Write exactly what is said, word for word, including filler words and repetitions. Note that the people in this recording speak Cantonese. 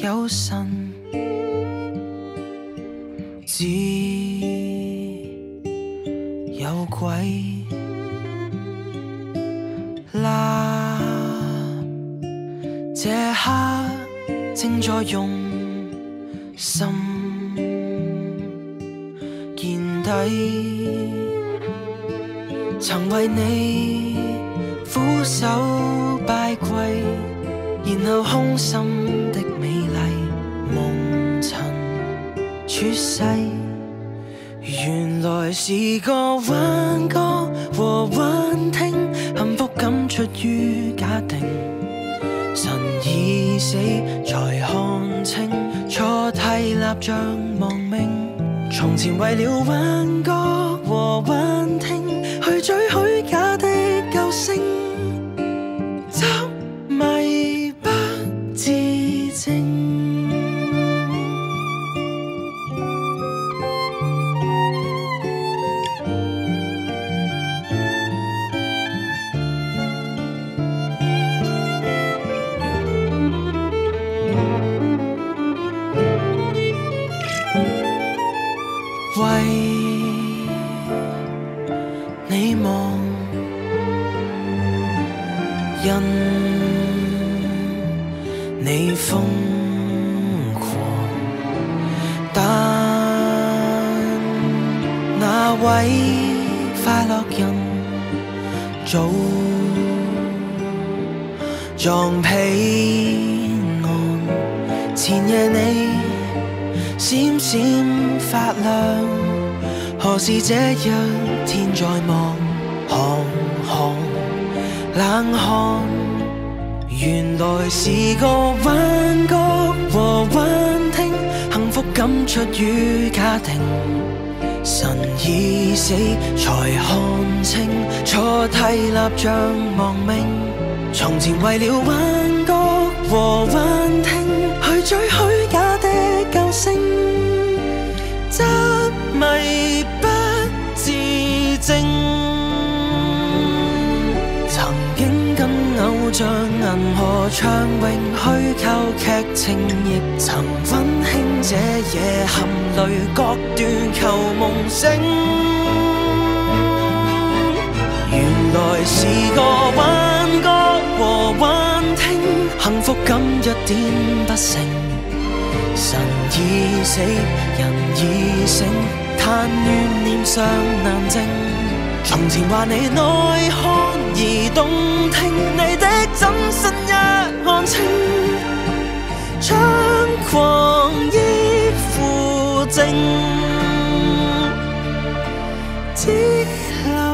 有神，只有鬼啦。這刻正在用心見底，曾為你俯首拜跪，然後空心的美麗蒙塵出世，原來是個幻覺和幻聽，幸福感出於假定，神已死才看清，錯替立像亡命，從前為了幻覺和幻聽，去追虛假的救星，執迷不自證。為你望，因你瘋狂，但那位快樂人早撞彼岸，前夜你閃閃發亮，何時這一天在望？行行冷汗，原來是個幻覺和幻聽，幸福感出於家庭，神已死才看清，錯替立像亡命，從前為了幻覺和幻聽，去追虛假的救星，執迷不自證，曾經跟偶像銀河暢泳，虛構劇情亦曾溫馨，這夜含淚割斷求夢醒，原來是個幻覺和幻聽，幸福感一點不成，神已死人已醒，但怨念尚難靜，從前話你內看而動聽，你的真身一看清，猖狂依附證，只留